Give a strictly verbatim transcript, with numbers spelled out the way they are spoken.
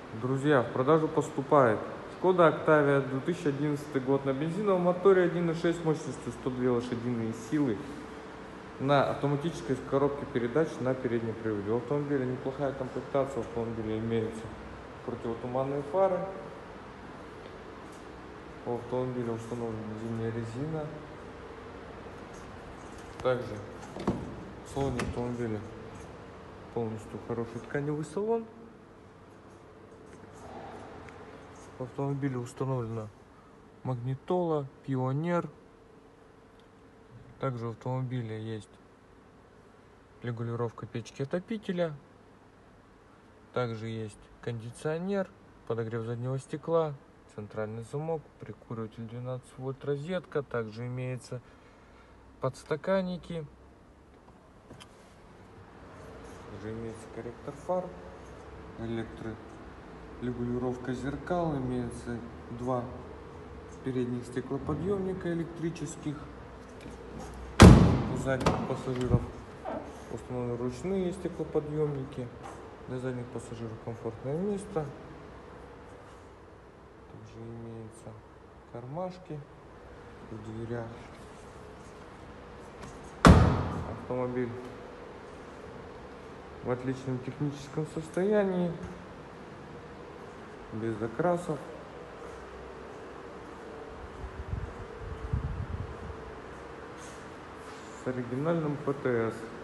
Друзья, в продажу поступает Шкода Октавия, две тысячи одиннадцатый год, на бензиновом моторе один и шесть мощностью сто две лошадиные силы, на автоматической коробке передач на переднем приводе. У автомобиля неплохая комплектация, у автомобиля имеются противотуманные фары, у автомобиля установлена зимняя резина. Также в салоне автомобиля полностью хороший тканевый салон. В автомобиле установлена магнитола, пионер. Также в автомобиле есть регулировка печки отопителя. Также есть кондиционер, подогрев заднего стекла, центральный замок, прикуриватель двенадцать вольт, розетка. Также имеются подстаканники. Также имеется корректор фар, электрорегулировка зеркал, имеется два передних стеклоподъемника электрических. У задних пассажиров установлены ручные стеклоподъемники. Для задних пассажиров комфортное место. Также имеются кармашки в дверях. Автомобиль в отличном техническом состоянии, без окрасов. С оригинальным ПТС.